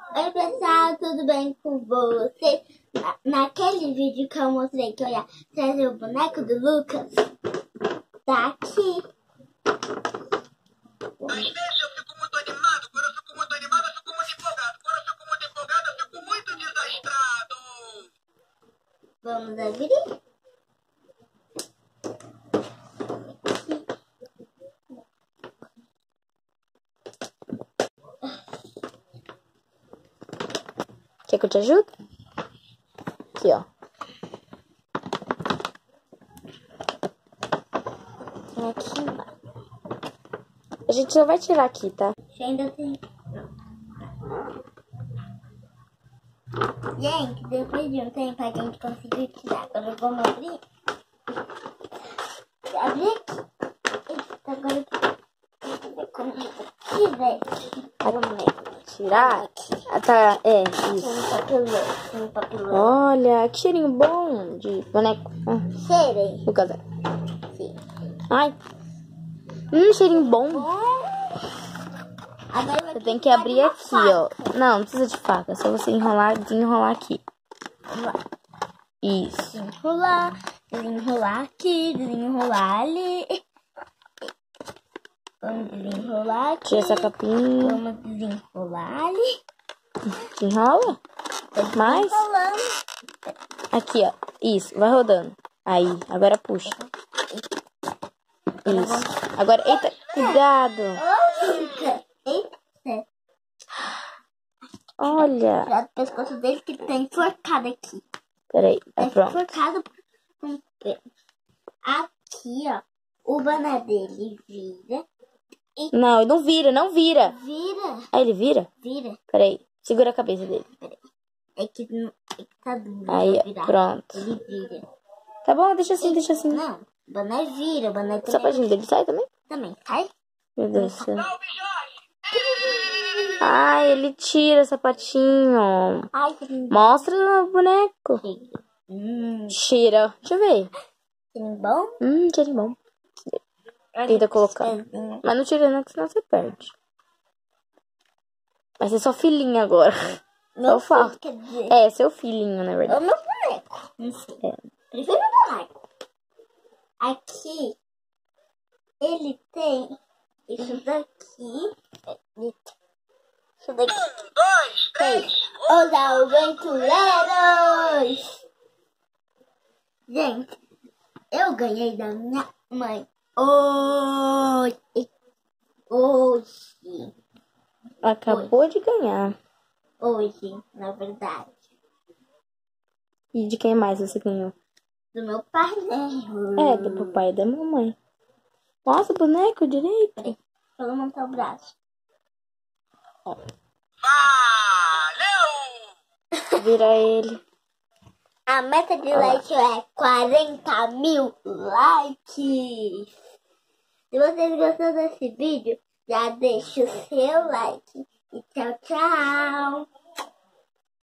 Oi pessoal, tudo bem com você? Naquele vídeo que eu mostrei que eu ia trazer o boneco do Lucas, tá aqui. Às vezes eu fico muito animado, quando eu fico muito animado eu fico muito empolgado. Quando eu fico muito empolgado eu fico muito desastrado. Vamos abrir? Quer que eu te ajude? Aqui, ó. Tem aqui embaixo. A gente só vai tirar aqui, tá? Ainda tem. Gente, depois de um tempo a gente conseguiu tirar. Agora vamos abrir. Abrir aqui. Eita, agora eu vou ver como tira. Vamos tirar? Ah, tá, é, isso. Um papelão. Olha, que cheirinho bom de boneco. Cheirei. No caso. Sim. Ai. Cheirinho bom. Agora Você tem que abrir aqui, ó. Não precisa de faca. É só você enrolar e desenrolar aqui. Vamos lá. Isso. Desenrolar aqui, desenrolar ali. Vamos desenrolar aqui. Tira essa capinha. Vamos desenrolar ali. Desenrola. Mais. Desenrolando. Aqui, ó. Isso. Vai rodando. Aí. Agora puxa. Isso. Agora, eita, cuidado. Eita. Olha. Tirar do pescoço dele que tá enforcado aqui. Peraí. Tá Pronto. enforcado por um pé. Aqui, ó. O banana dele vira. Não, ele não vira, não vira. Vira. Ah, ele vira? Vira. Peraí. Segura a cabeça dele. É que tá duro. Aí, pra ó. virar. Pronto. Ele vira. Tá bom, deixa assim, deixa assim. Não, o banana vira. O banana O sapatinho dele sai também? também sai. Meu Deus do céu. Salve, Jorge! Ai, ele tira o sapatinho. Ai, que lindo. Mostra o boneco. Cheira. Deixa eu ver. Bom? Cheirinho bom. Tenta colocar. Mas não tira não, que senão você perde. Vai ser só filhinho agora. Meu Só falta. filho, quer dizer. É, seu filhinho, na É o verdade. meu boneco. Não sei. É. Prefiro o boneco. Aqui, ele tem isso daqui. Isso daqui. 1, 2, 3. Os aventureiros! Gente, eu ganhei da minha mãe hoje. Acabou de ganhar. Hoje, na verdade. E de quem mais você ganhou? Do meu pai, né? É, do papai e da mamãe. Nossa, boneco direito. Peraí, deixa eu montar o braço. Valeu! Vira ele. A meta de like é 40 mil likes. Se vocês gostaram desse vídeo, já deixa o seu like. E tchau, tchau.